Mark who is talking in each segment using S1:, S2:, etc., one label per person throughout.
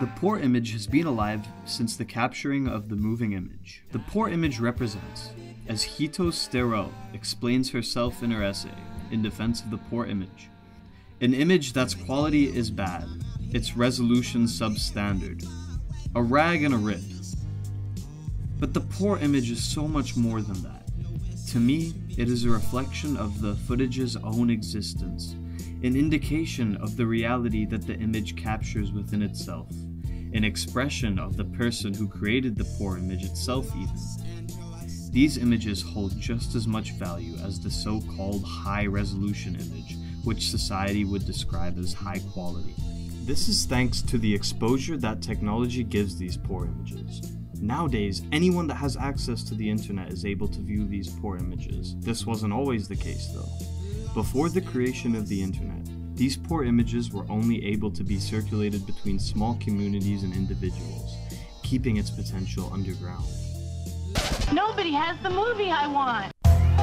S1: The poor image has been alive since the capturing of the moving image. The poor image represents, as Hito Steyerl explains herself in her essay, in defense of the poor image, an image that's quality is bad, its resolution substandard, a rag and a rip. But the poor image is so much more than that. To me, it is a reflection of the footage's own existence, an indication of the reality that the image captures within itself, an expression of the person who created the poor image itself even. These images hold just as much value as the so-called high-resolution image, which society would describe as high quality. This is thanks to the exposure that technology gives these poor images. Nowadays, anyone that has access to the internet is able to view these poor images. This wasn't always the case though. Before the creation of the internet, these poor images were only able to be circulated between small communities and individuals, keeping its potential underground.
S2: Nobody has the movie I want!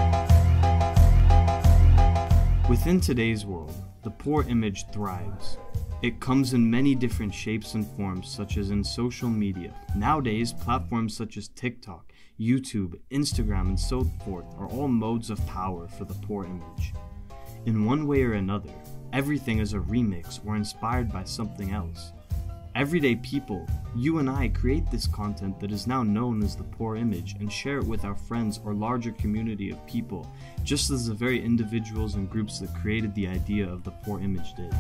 S1: Within today's world, the poor image thrives. It comes in many different shapes and forms, such as in social media. Nowadays, platforms such as TikTok, YouTube, Instagram, and so forth are all modes of power for the poor image. In one way or another, everything is a remix or inspired by something else. Everyday people, you and I, create this content that is now known as the poor image and share it with our friends or larger community of people, just as the very individuals and groups that created the idea of the poor image did.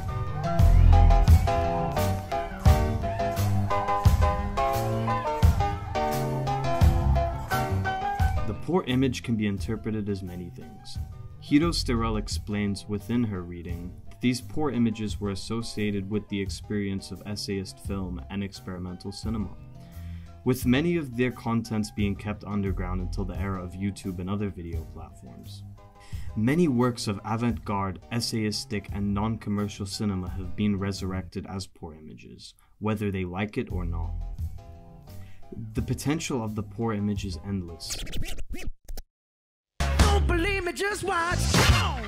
S1: The poor image can be interpreted as many things. Hito Steyerl explains within her reading that these poor images were associated with the experience of essayist film and experimental cinema, with many of their contents being kept underground until the era of YouTube and other video platforms. Many works of avant-garde, essayistic, and non-commercial cinema have been resurrected as poor images, whether they like it or not. The potential of the poor image is endless.
S3: Don't believe me, just watch. Come on.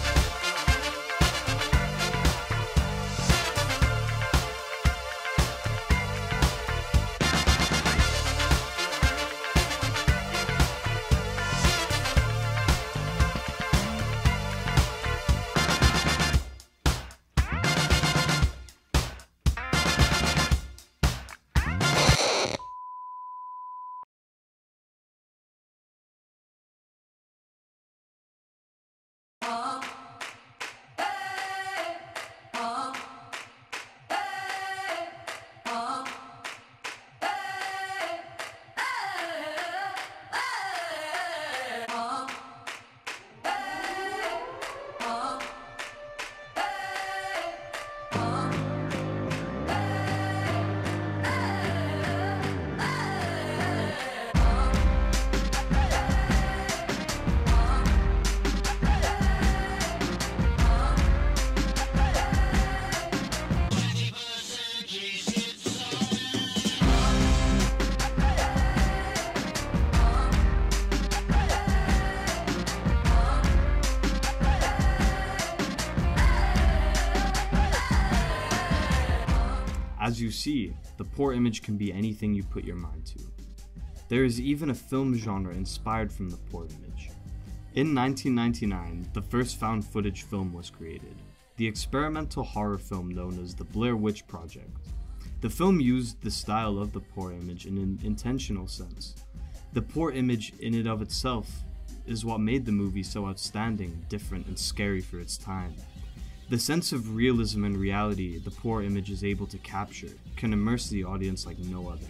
S1: As you see, the poor image can be anything you put your mind to. There is even a film genre inspired from the poor image. In 1999, the first found footage film was created, the experimental horror film known as the Blair Witch Project. The film used the style of the poor image in an intentional sense. The poor image in and of itself is what made the movie so outstanding, different, and scary for its time. The sense of realism and reality the poor image is able to capture can immerse the audience like no other.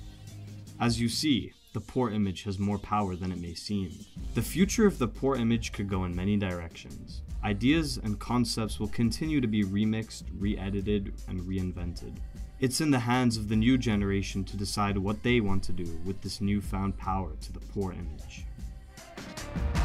S1: As you see, the poor image has more power than it may seem. The future of the poor image could go in many directions. Ideas and concepts will continue to be remixed, re-edited, and reinvented. It's in the hands of the new generation to decide what they want to do with this newfound power to the poor image.